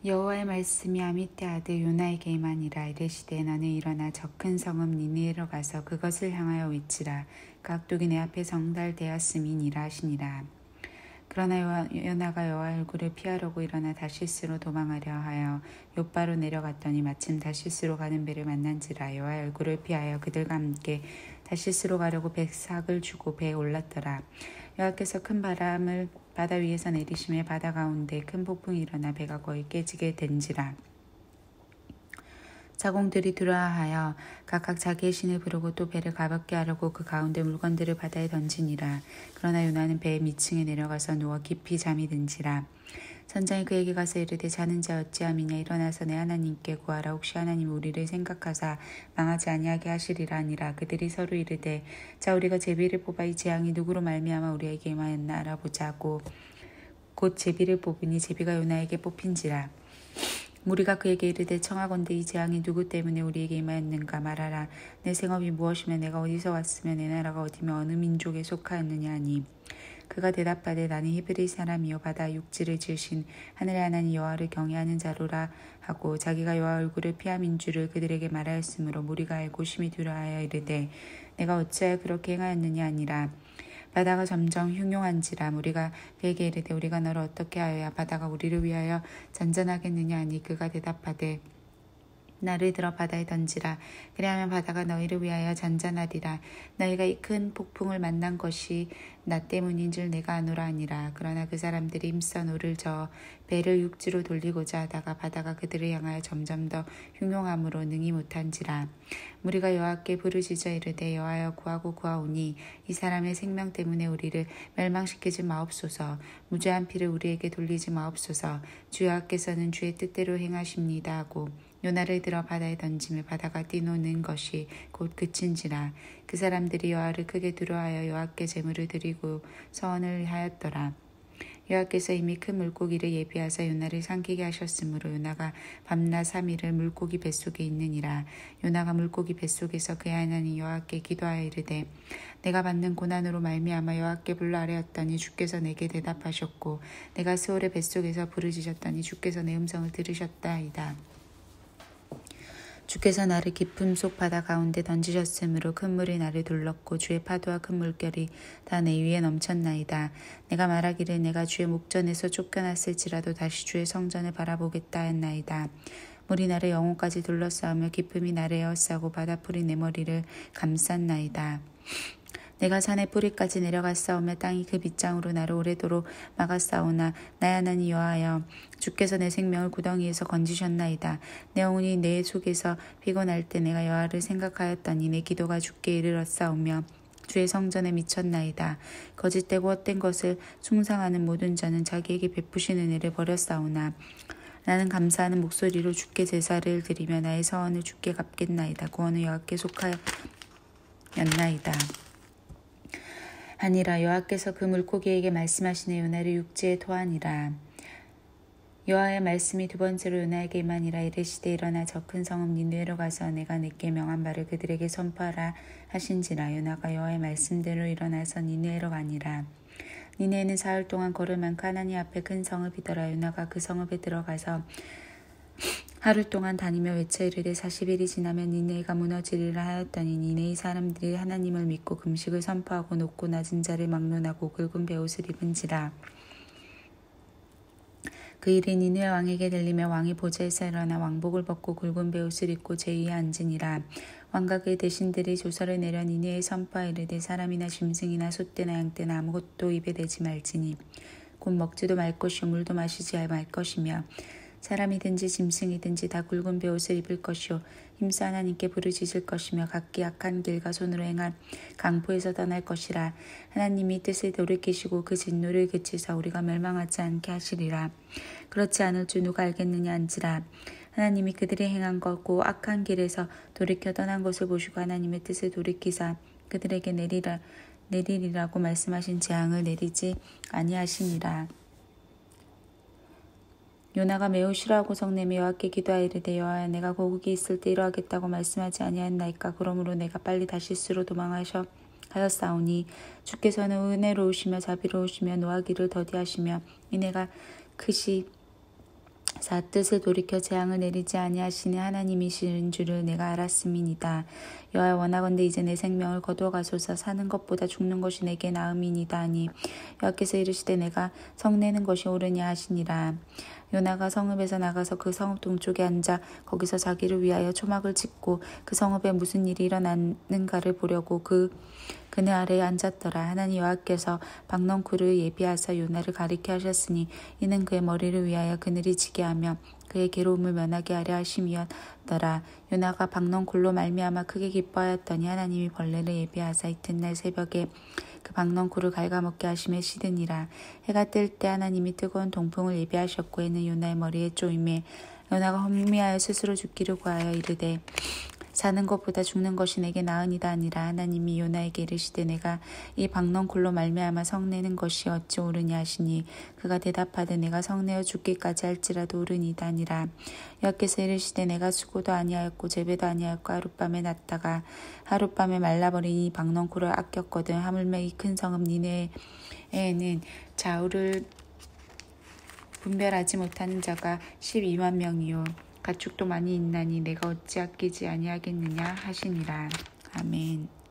여호와의 말씀이 아미떼 아들 요나에게 임하니라. 이르시되 너는 일어나 저 큰 성읍 니느웨로 가서 그것을 향하여 외치라. 각독이 내 앞에 정달되었음이니라 하시니라. 그러나 요나가 여호와의 얼굴을 피하려고 일어나 다시스로 도망하려 하여 욥바로 내려갔더니 마침 다시스로 가는 배를 만난지라. 여호와의 얼굴을 피하여 그들과 함께 다시스로 가려고 백삭을 주고 배에 올랐더라. 여호와께서 큰 바람을 바다 위에서 내리시며 바다 가운데 큰 폭풍이 일어나 배가 거의 깨지게 된지라. 자공들이 두려워하여 각각 자기의 신을 부르고 또 배를 가볍게 하려고 그 가운데 물건들을 바다에 던지니라. 그러나 요나는 배의 밑층에 내려가서 누워 깊이 잠이 든지라. 선장이 그에게 가서 이르되 자는 자 어찌함이냐. 일어나서 내 하나님께 구하라. 혹시 하나님이 우리를 생각하사 망하지 아니하게 하시리라 하니라. 그들이 서로 이르되 자 우리가 제비를 뽑아 이 재앙이 누구로 말미암아 우리에게 임하였나 알아보자고 곧 제비를 뽑으니 제비가 요나에게 뽑힌지라. 무리가 그에게 이르되 청하건대 이 재앙이 누구 때문에 우리에게 임하였는가 말하라. 내 생업이 무엇이며 내가 어디서 왔으며 내 나라가 어디며 어느 민족에 속하였느냐 하니 그가 대답하되 나는 히브리 사람이요 바다 육지를 지으신 하늘의 하나님 여호와를 경외하는 자로라 하고 자기가 여호와 얼굴을 피함인 줄을 그들에게 말하였으므로 무리가 알고 심히 두려워하여 이르되 내가 어찌하여 그렇게 행하였느냐 하니라. 바다가 점점 흉흉한지라. 무리가 그에게 이르되 우리가 너를 어떻게 하여야 바다가 우리를 위하여 잔잔하겠느냐 하니 그가 대답하되 나를 들어 바다에 던지라. 그리하면 바다가 너희를 위하여 잔잔하리라. 너희가 이 큰 폭풍을 만난 것이 나 때문인 줄 내가 아노라 하니라. 그러나 그 사람들이 힘써 노를 저어 배를 육지로 돌리고자 하다가 바다가 그들을 향하여 점점 더 흉흉함으로 능히 못한지라. 무리가 여호와께 부르짖어 이르되 여호와여 구하고 구하오니 이 사람의 생명 때문에 우리를 멸망시키지 마옵소서. 무죄한 피를 우리에게 돌리지 마옵소서. 주 여호와께서는 주의 뜻대로 행하십니다 하고 요나를 들어 바다에 던지며 바다가 뛰노는 것이 곧 그친지라. 그 사람들이 여호와를 크게 두려워하여 여호와께 제물을 드리고 서원을 하였더라. 여호와께서 이미 큰 물고기를 예비하사 요나를 삼키게 하셨으므로 요나가 밤낮 3일을 물고기 뱃속에 있느니라. 요나가 물고기 뱃속에서 그의 하나님 여호와께 기도하여 이르되 내가 받는 고난으로 말미암아 여호와께 불러 아뢰었더니 주께서 내게 대답하셨고 내가 스올의 뱃속에서 부르짖었더니 주께서 내 음성을 들으셨다이다. 주께서 나를 깊음 속 바다 가운데 던지셨으므로 큰 물이 나를 둘렀고 주의 파도와 큰 물결이 다 내 위에 넘쳤나이다. 내가 말하기를 내가 주의 목전에서 쫓겨났을지라도 다시 주의 성전을 바라보겠다 했나이다. 물이 나를 영혼까지 둘러싸우며 깊음이 나를 에워싸고 바다풀이 내 머리를 감쌌나이다. 내가 산의 뿌리까지 내려갔사오며 땅이 그 빗장으로 나를 오래도록 막았사오나 나의 하나님 여호와여 주께서 내 생명을 구덩이에서 건지셨나이다. 내 영혼이 내 속에서 피곤할 때 내가 여호와를 생각하였더니 내 기도가 주께 이르렀사오며 주의 성전에 미쳤나이다. 거짓되고 헛된 것을 숭상하는 모든 자는 자기에게 베푸신 은혜를 버렸사오나 나는 감사하는 목소리로 주께 제사를 드리며 나의 서원을 주께 갚겠나이다. 구원은 여호와께 속하였나이다. 하니라. 여호와께서 그 물고기에게 말씀하시네. 요나를 육지에 토하니라. 여호와의 말씀이 두 번째로 요나에게 임하니라. 이르시되 일어나 저 큰 성읍 니느웨로 가서 내가 내게 명한 바를 그들에게 선포하라 하신지라. 요나가 여호와의 말씀대로 일어나서 니느웨로 가니라. 니느웨는 사흘 동안 걸을 만큼 하나님 앞에 큰 성읍이더라. 요나가 그 성읍에 들어가서 하루 동안 다니며 외쳐 이르되 40일이 지나면 니느웨가 무너지리라 하였더니 니느웨 사람들이 하나님을 믿고 금식을 선포하고 높고 낮은 자를 막론하고 굵은 베옷을 입은지라. 그 일이 니느웨 왕에게 들리며 왕이 보좌에서 일어나 왕복을 벗고 굵은 베옷을 입고 제위에 앉으니라. 왕과 그의 대신들이 조서를 내려 니느웨에 선포하 이르되 사람이나 짐승이나 소떼나 양떼나 아무것도 입에 대지 말지니 곧 먹지도 말 것이요 물도 마시지 말 것이며 사람이든지 짐승이든지 다 굵은 베옷을 입을 것이요 힘써 하나님께 부르짖을 것이며 각기 악한 길과 손으로 행한 강포에서 떠날 것이라. 하나님이 뜻을 돌이키시고 그 진노를 그치사 우리가 멸망하지 않게 하시리라. 그렇지 않을 줄 누가 알겠느냐 한지라. 하나님이 그들이 행한 것고 악한 길에서 돌이켜 떠난 것을 보시고 하나님의 뜻을 돌이키사 그들에게 내리리라고 말씀하신 재앙을 내리지 아니하시니라. 요나가 매우 싫어하고 성내며 여호와께 기도하여 이르되 여호와여 내가 고국에 있을 때 이러하겠다고 말씀하지 아니하였나이까. 그러므로 내가 빨리 다시스로 도망하였사오니 주께서는 은혜로우시며 자비로우시며 노하기를 더디하시며 인애가 크시 뜻을 돌이켜 재앙을 내리지 아니하시는 하나님이신 줄을 내가 알았음이니이다. 여호와 원하건대 이제 내 생명을 거두어 가소서. 사는 것보다 죽는 것이 내게 나음이니이다 하니 여호와께서 이르시되 내가 성내는 것이 옳으냐 하시니라. 요나가 성읍에서 나가서 그 성읍 동쪽에 앉아 거기서 자기를 위하여 초막을 짓고 그 성읍에 무슨 일이 일어나는가를 보려고 그늘 아래에 앉았더라. 하나님 여호와께서 박넝쿨을 예비하사 요나를 가리켜 하셨으니 이는 그의 머리를 위하여 그늘이 지게 하며 그의 괴로움을 면하게 하려 하심이었더라. 요나가 박넝쿨로 말미암아 크게 기뻐하였더니 하나님이 벌레를 예비하사 이튿날 새벽에 그 박넝쿨을 갉아먹게 하심에 시드니라. 해가 뜰 때 하나님이 뜨거운 동풍을 예비하셨고 해는 요나의 머리에 쪼임에 요나가 혼미하여 스스로 죽기를 구하여 이르되 사는 것보다 죽는 것이 내게 나으니다 하니라. 하나님이 요나에게 이르시되 내가 이 박넝쿨로 말미암아 성내는 것이 어찌 옳으냐 하시니 그가 대답하되 내가 성내어 죽기까지 할지라도 옳으니이다 하니라. 여호와께서 이르시되 내가 수고도 아니하였고 재배도 아니하였고 하룻밤에 났다가 하룻밤에 말라버리니 박넝쿨을 아꼈거든. 하물며 이 큰 성읍 니네에는 좌우를 분별하지 못하는 자가 12만 명이요 가축도 많이 있나니 내가 어찌 아끼지 아니하겠느냐 하시니라. 아멘.